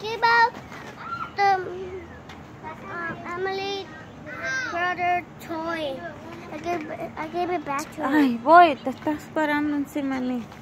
gave out the Emily brother toy. I gave it back to her. Ay, voy, te estás parando encima de mí.